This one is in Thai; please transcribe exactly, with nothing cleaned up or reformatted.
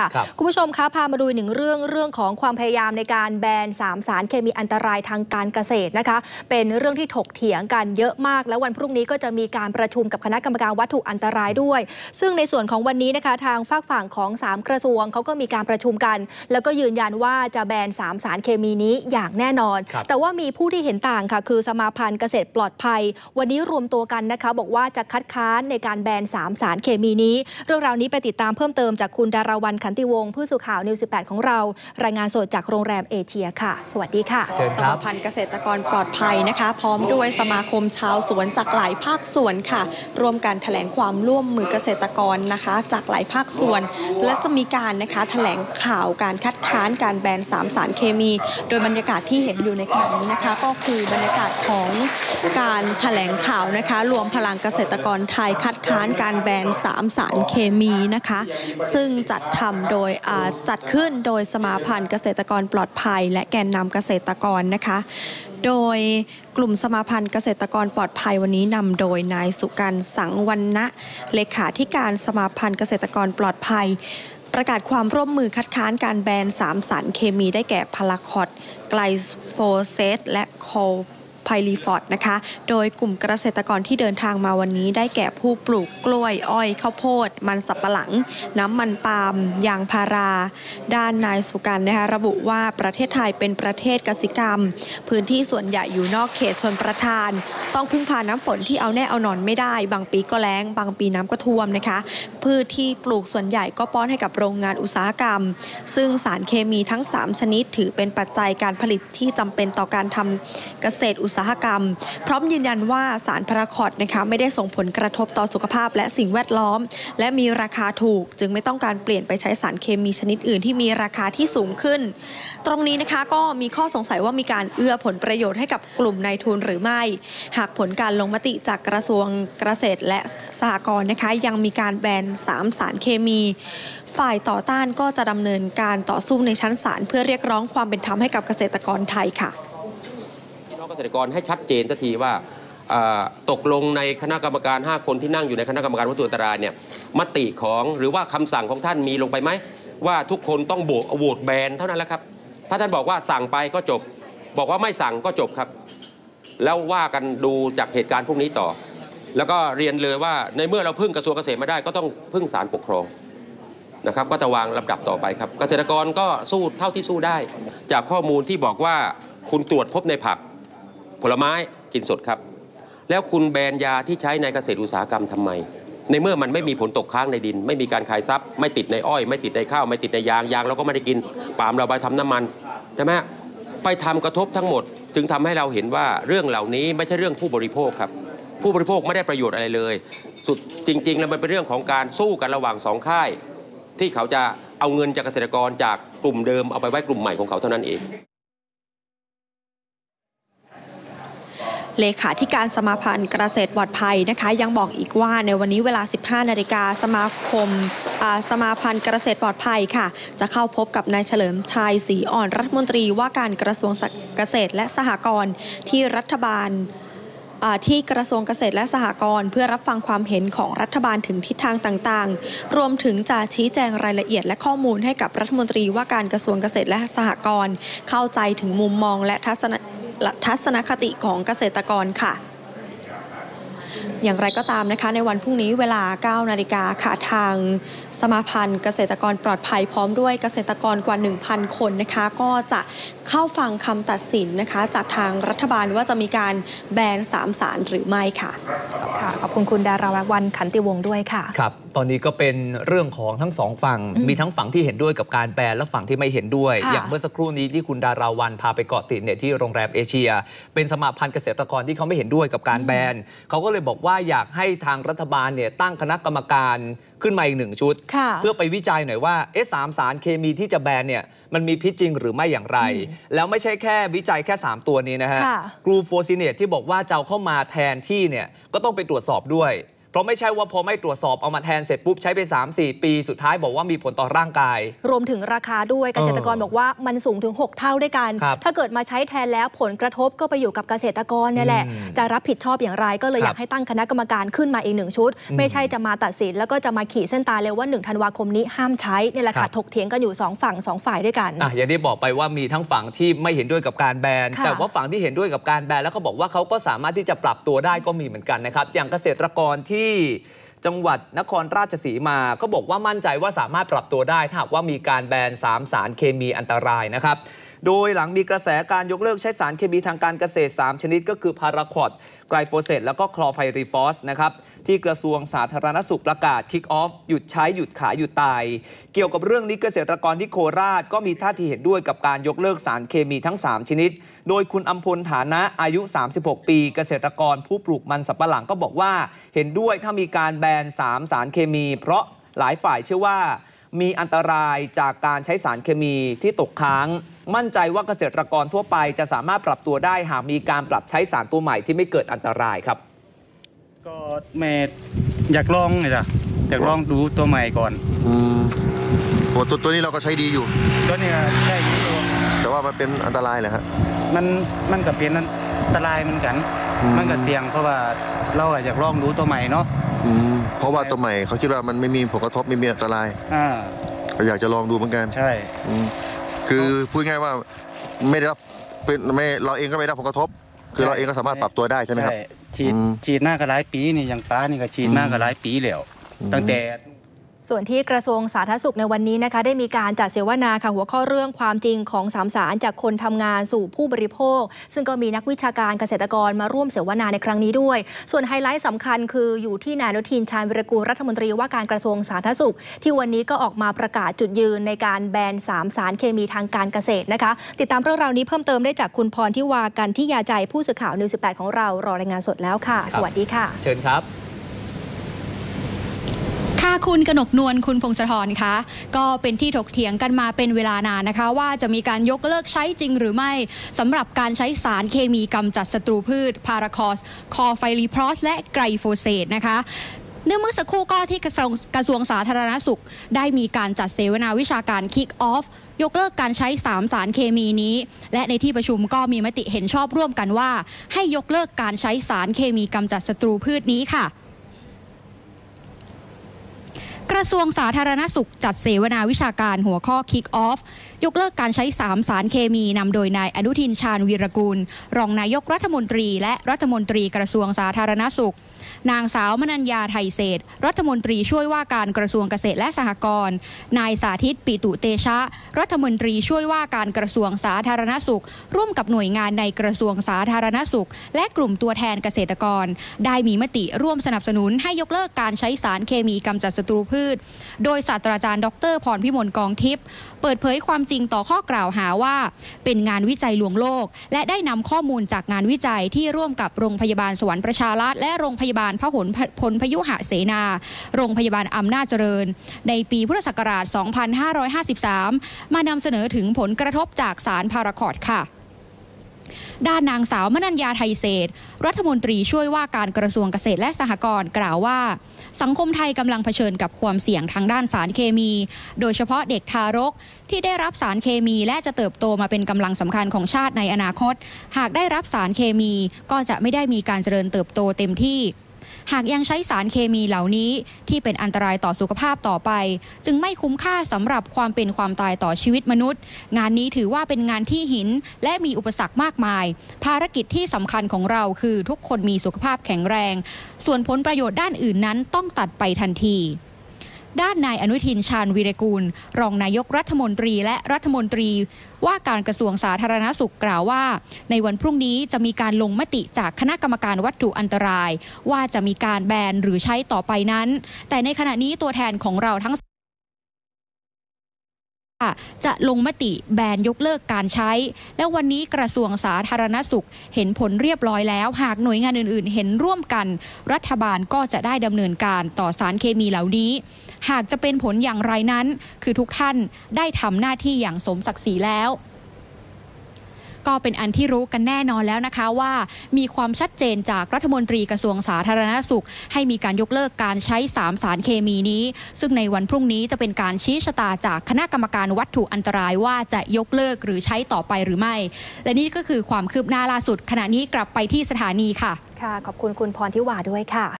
คุณผู้ชมคะพามาดูหนึ่งเรื่องเรื่องของความพยายามในการแบนสามสารเคมีอันตรายทางการเกษตรนะคะเป็นเรื่องที่ถกเถียงกันเยอะมากแล้ววันพรุ่งนี้ก็จะมีการประชุมกับคณะกรรมการวัตถุอันตรายด้วยซึ่งในส่วนของวันนี้นะคะทางฝากฝั่งของสามกระทรวงเขาก็มีการประชุมกันแล้วก็ยืนยันว่าจะแบนสามสารเคมีนี้อย่างแน่นอนแต่ว่ามีผู้ที่เห็นต่างค่ะคือสมาพันธ์เกษตรปลอดภัยวันนี้รวมตัวกันนะคะบอกว่าจะคัดค้านในการแบนสามสารเคมีนี้เรื่องราวนี้ไปติดตามเพิ่มเติมจากคุณดาราวันขันติวงศ์ผู้สื่อข่าวนิวสิบแปดของเรารายงานสดจากโรงแรมเอเชียค่ะสวัสดีค่ะสมาพันธ์เกษตรกรปลอดภัยนะคะพร้อมด้วยสมาคมชาวสวนจากหลายภาคส่วนค่ะร่วมกันแถลงความร่วมมือเกษตรกรนะคะจากหลายภาคส่วนและจะมีการนะคะแถลงข่าวการคัดค้านการแบนสามสารเคมีโดยบรรยากาศที่เห็นอยู่ในขณะนี้นะคะก็คือบรรยากาศของการแถลงข่าวนะคะรวมพลังเกษตรกรไทยคัดค้านการแบนสามสารเคมีนะคะซึ่งจัดทำโดยจัดขึ้นโดยสมาพันธ์เกษตรกรปลอดภัยและแกนนำเกษตรกรนะคะโดยกลุ่มสมาพันธ์เกษตรกรปลอดภัยวันนี้นำโดยนายสุกันต์สังวรรณะเลขาธิการสมาพันธ์เกษตรกรปลอดภัยประกาศความร่วมมือคัดค้านการแบนสามสารเคมีได้แก่พาราคอตไกลโฟเซตและโคไพลีฟอร์ดนะคะโดยกลุ่มเกษตรกรที่เดินทางมาวันนี้ได้แก่ผู้ปลูกกล้วยอ้อยข้าวโพดมันสับปะหลังน้ำมันปาล์มยางพาราด้านนายสุกันต์นะคะระบุว่าประเทศไทยเป็นประเทศกสิกรรมพื้นที่ส่วนใหญ่อยู่นอกเขตชลประทานต้องพึ่งพาน้ำฝนที่เอาแน่เอานอนไม่ได้บางปีก็แล้งบางปีน้ำก็ท่วมนะคะพืชที่ปลูกส่วนใหญ่ก็ป้อนให้กับโรงงานอุตสาหกรรมซึ่งสารเคมีทั้งสามชนิดถือเป็นปัจจัยการผลิตที่จำเป็นต่อการทำเกษตรอุตสาหกรรมพร้อมยืนยันว่าสารพาราคอตนะคะไม่ได้ส่งผลกระทบต่อสุขภาพและสิ่งแวดล้อมและมีราคาถูกจึงไม่ต้องการเปลี่ยนไปใช้สารเคมีชนิดอื่นที่มีราคาที่สูงขึ้นตรงนี้นะคะก็มีข้อสงสัยว่ามีการเอื้อผลประโยชน์ให้กับกลุ่มนายทุนหรือไม่หากผลการลงมติจากกระทรวงเกษตรและสหกรณ์นะคะยังมีการแบนสามสารเคมีฝ่ายต่อต้านก็จะดำเนินการต่อสู้ในชั้นศาลเพื่อเรียกร้องความเป็นธรรมให้กับเกษตรกรไทยค่ะเกษตรกรให้ชัดเจนสักทีว่าตกลงในคณะกรรมการห้าคนที่นั่งอยู่ในคณะกรรมการวัตถุอันตรายเนี่ยมติของหรือว่าคำสั่งของท่านมีลงไปไหมว่าทุกคนต้องโหวตแบนเท่านั้นแหละครับถ้าท่านบอกว่าสั่งไปก็จบบอกว่าไม่สั่งก็จบครับแล้วว่ากันดูจากเหตุการณ์พวกนี้ต่อแล้วก็เรียนเลยว่าในเมื่อเราพึ่งกระทรวงเกษตรไม่ได้ก็ต้องพึ่งศาลปกครองนะครับก็จะวางลำดับต่อไปครับเกษตรกรก็สู้เท่าที่สู้ได้จากข้อมูลที่บอกว่าคุณตรวจพบในผักผลไม้กินสดครับแล้วคุณแบนยาที่ใช้ในเกษตรอุตสาหกรรมทำไมในเมื่อมันไม่มีผลตกค้างในดินไม่มีการขายทรัพย์ไม่ติดในอ้อยไม่ติดในข้าวไม่ติดในยางยางเราก็ไม่ได้กินปาล์มเราไปทำน้ำมันใช่ไหมไปทำกระทบทั้งหมดจึงทำให้เราเห็นว่าเรื่องเหล่านี้ไม่ใช่เรื่องผู้บริโภคครับผู้บริโภคไม่ได้ประโยชน์อะไรเลยสุดจริงๆแล้วมันเป็นเรื่องของการสู้กันระหว่างสองค่ายที่เขาจะเอาเงินจากเกษตรกรจากกลุ่มเดิมเอาไปไว้กลุ่มใหม่ของเขาเท่านั้นเองเลขาธิการสมาพันธ์เกษตรปลอดภัยนะคะยังบอกอีกว่าในวันนี้เวลา สิบห้านาฬิกาสมาคมสมาพันธ์เกษตรปลอดภัยค่ะจะเข้าพบกับนายเฉลิมชัยศรีอ่อนรัฐมนตรีว่าการกระทรวงเกษตรและสหกรณ์ที่รัฐบาลที่กระทรวงเกษตรและสหกรณ์เพื่อรับฟังความเห็นของรัฐบาลถึงทิศทางต่างๆรวมถึงจะชี้แจงรายละเอียดและข้อมูลให้กับรัฐมนตรีว่าการกระทรวงเกษตรและสหกรณ์เข้าใจถึงมุมมองและทัศนทัศนคติของเกษตรกรค่ะอย่างไรก็ตามนะคะในวันพรุ่งนี้เวลา เก้านาฬิกาค่ะทางสมาพันธ์เกษตรกรปลอดภัยพร้อมด้วยเกษตรกรกว่า หนึ่งพัน คนนะคะก็จะเข้าฟังคำตัดสินนะคะจากทางรัฐบาลว่าจะมีการแบนสามสารหรือไม่ค่ะค่ะขอบคุณคุณดาราวันขันติวงศ์ด้วยค่ะครับตอนนี้ก็เป็นเรื่องของทั้งสองฝั่งมีทั้งฝั่งที่เห็นด้วยกับการแบนและฝั่งที่ไม่เห็นด้วยอย่างเมื่อสักครู่นี้ที่คุณดาราวันพาไปเกาะติดเนี่ยที่โรงแรมเอเชียเป็นสมาพันธ์เกษตรกรที่เขาไม่เห็นด้วยกับการแบนเขาก็เลยบอกว่าอยากให้ทางรัฐบาลเนี่ยตั้งคณะกรรมการขึ้นมาอีกหนึ่งชุดเพื่อไปวิจัยหน่อยว่าเอ๊ะสามสารเคมีที่จะแบนเนี่ยมันมีพิษจริงหรือไม่อย่างไรแล้วไม่ใช่แค่วิจัยแค่สามตัวนี้นะฮะกลูโฟซิเนตที่บอกว่าจะเอาเข้ามาแทนที่เนี่ยก็ต้องไปตรวจสอบด้วยเพราะไม่ใช่ว่าพอไม่ตรวจสอบเอามาแทนเสร็จปุ๊บใช้ไป สามสี่ ปีสุดท้ายบอกว่ามีผลต่อร่างกายรวมถึงราคาด้วยเกษตรกรบอกว่ามันสูงถึงหกเท่าด้วยกันถ้าเกิดมาใช้แทนแล้วผลกระทบก็ไปอยู่กับเกษตรกรเนี่ยแหละจะรับผิดชอบอย่างไรก็เลยอยากให้ตั้งคณะกรรมการขึ้นมาอีกหนึ่งชุดไม่ใช่จะมาตัดสินแล้วก็จะมาขีดเส้นตายเลยว่าหนึ่งธันวาคมนี้ห้ามใช้นี่แหละค่ะถกเถียงกันอยู่สองฝั่งสองฝ่ายด้วยกันอ่ะอย่างที่บอกไปว่ามีทั้งฝั่งที่ไม่เห็นด้วยกับการแบนแต่ว่าฝั่งที่เห็นด้วยกับการแบนแล้วเขาบอกว่าเขาก็สามารถที่จะปรับตัวได้ก็มีเหมือนกันนะครับอย่างเกษตรกรที่จังหวัดนครราชสีมาก็บอกว่ามั่นใจว่าสามารถปรับตัวได้ถ้าหากว่ามีการแบนสามสารเคมีอันตรายนะครับโดยหลังมีกระแสการยกเลิกใช้สารเคมีทางการเกษตรสามชนิดก็คือพาราควอดไกลโฟเซตแล้วก็คลอไฟรีฟอสนะครับที่กระทรวงสาธารณสุขประกาศคิกออฟหยุดใช้หยุดขายหยุดตายเกี่ยวกับเรื่องนี้เกษตรกรที่โคราชก็มีท่าทีเห็นด้วยกับการยกเลิกสารเคมีทั้งสามชนิดโดยคุณอำพลฐานะอายุสามสิบหกปีเกษตรกรผู้ปลูกมันสำปะหลังก็บอกว่าเห็นด้วยถ้ามีการแบนสามสารเคมีเพราะหลายฝ่ายเชื่อว่ามีอันตรายจากการใช้สารเคมีที่ตกค้างมั่นใจว่าเกษตรกรทั่วไปจะสามารถปรับตัวได้หากมีการปรับใช้สารตัวใหม่ที่ไม่เกิดอันตรายครับก็แม่อยากลองเลยจ้ะอยากลองดูตัวใหม่ก่อนอืมโหตัวตัวนี้เราก็ใช้ดีอยู่ตัวนี้ใช่ดีอยู่แต่ว่ามันเป็นอันตรายเหรอฮะมันมันก็เป็นอันตรายเหมือนกันมันก็เสี่ยงเพราะว่าเราอยากลองดูตัวใหม่เนาะเพราะว่าตัวใหม่เขาคิดว่ามันไม่มีผลกระทบไม่มีอันตรายอ่าก็อยากจะลองดูเหมือนกันใช่คือพูดง่ายว่าไม่ได้รับเป็นไม่เราเองก็ไม่ได้รับผลกระทบคือเราเองก็สามารถปรับตัวได้ใช่ไหมครับฉีดฉีดหน้าก็หลายปีนี่อย่างป้านี่ก็ฉีดหน้าก็หลายปีแล้วตั้งแต่ส่วนที่กระทรวงสาธารณสุขในวันนี้นะคะได้มีการจัดเสวนาค่ะหัวข้อเรื่องความจริงของสามสารจากคนทำงานสู่ผู้บริโภคซึ่งก็มีนักวิชาการเกษตรกรมาร่วมเสวนาในครั้งนี้ด้วยส่วนไฮไลท์สำคัญคืออยู่ที่นายอนุทินชาญวิรากูลรัฐมนตรีว่าการกระทรวงสาธารณสุขที่วันนี้ก็ออกมาประกาศจุดยืนในการแบนสามสารเคมีทางการเกษตรนะคะติดตามเรื่องราวนี้เพิ่มเติมได้จากคุณพรทิวากันทิยาใจผู้สื่อข่าวนิวสิบแปดของเรารอรายงานสดแล้วค่ะสวัสดีค่ะเชิญครับค่ะคุณกนกนวลคุณพงศธรคะก็เป็นที่ถกเถียงกันมาเป็นเวลานานนะคะว่าจะมีการยกเลิกใช้จริงหรือไม่สำหรับการใช้สารเคมีกำจัดศัตรูพืชพาราคอสคอไฟรีพรอสและไกลโฟเซตนะคะเนื่องเมื่อสักครู่ก็ที่กระทรวงกระทรวงสาธารณสุขได้มีการจัดเสวนาวิชาการ Kick Off ยกเลิกการใช้สามสารเคมีนี้และในที่ประชุมก็มีมติเห็นชอบร่วมกันว่าให้ยกเลิกการใช้สารเคมีกำจัดศัตรูพืชนี้ค่ะกระทรวงสาธารณสุขจัดเสวนาวิชาการหัวข้อ Kick Off ยกเลิกการใช้สามสารเคมีนำโดยนายอนุทินชาญวีรกูลรองนายกรัฐมนตรีและรัฐมนตรีกระทรวงสาธารณสุขนางสาวมนัญญาไทยเศรษฐ์รัฐมนตรีช่วยว่าการกระทรวงเกษตรและสหกรณ์นายสาธิตปิตุเตชะรัฐมนตรีช่วยว่าการกระทรวงสาธารณสุขร่วมกับหน่วยงานในกระทรวงสาธารณสุขและกลุ่มตัวแทนเกษตรกรได้มีมติร่วมสนับสนุนให้ยกเลิกการใช้สารเคมีกำจัดศัตรูพืชโดยศาสตราจารย์ดรพรพิมลกองทิพย์เปิดเผยความจริงต่อข้อกล่าวหาว่าเป็นงานวิจัยลวงโลกและได้นำข้อมูลจากงานวิจัยที่ร่วมกับโรงพยาบาลสวรรค์ประชารัฐและโรงพยาบาลพหลพลพยุหเสนาโรงพยาบาลอำนาจเจริญในปีพุทธศักราช สองพันห้าร้อยห้าสิบสาม มานำเสนอถึงผลกระทบจากสารพาราคอดค่ะด้านนางสาวมนัญญาไทยเศรษฐ์รัฐมนตรีช่วยว่าการกระทรวงเกษตรและสหกรณ์กล่าวว่าสังคมไทยกำลังเผชิญกับความเสี่ยงทางด้านสารเคมีโดยเฉพาะเด็กทารกที่ได้รับสารเคมีและจะเติบโตมาเป็นกำลังสำคัญของชาติในอนาคตหากได้รับสารเคมีก็จะไม่ได้มีการเจริญเติบโตเต็มที่หากยังใช้สารเคมีเหล่านี้ที่เป็นอันตรายต่อสุขภาพต่อไปจึงไม่คุ้มค่าสำหรับความเป็นความตายต่อชีวิตมนุษย์งานนี้ถือว่าเป็นงานที่หินและมีอุปสรรคมากมายภารกิจที่สำคัญของเราคือทุกคนมีสุขภาพแข็งแรงส่วนผลประโยชน์ด้านอื่นนั้นต้องตัดไปทันทีด้านนายอนุทินชาญวีรกูลรองนายกรัฐมนตรีและรัฐมนตรีว่าการกระทรวงสาธารณสุขกล่าวว่าในวันพรุ่งนี้จะมีการลงมติจากคณะกรรมการวัตถุอันตรายว่าจะมีการแบนหรือใช้ต่อไปนั้นแต่ในขณะนี้ตัวแทนของเราทั้งจะลงมติแบนยกเลิกการใช้และวันนี้กระทรวงสาธารณสุขเห็นผลเรียบร้อยแล้วหากหน่วยงานอื่นๆเห็นร่วมกันรัฐบาลก็จะได้ดำเนินการต่อสารเคมีเหล่านี้หากจะเป็นผลอย่างไรนั้นคือทุกท่านได้ทำหน้าที่อย่างสมศักดิ์ศรีแล้วก็เป็นอันที่รู้กันแน่นอนแล้วนะคะว่ามีความชัดเจนจากรัฐมนตรีกระทรวงสาธารณสุขให้มีการยกเลิกการใช้สามสารเคมีนี้ซึ่งในวันพรุ่งนี้จะเป็นการชี้ชะตาจากคณะกรรมการวัตถุอันตรายว่าจะยกเลิกหรือใช้ต่อไปหรือไม่และนี่ก็คือความคืบหน้าล่าสุดขณะนี้กลับไปที่สถานีค่ะค่ะขอบคุณคุณพรทิวาด้วยค่ะ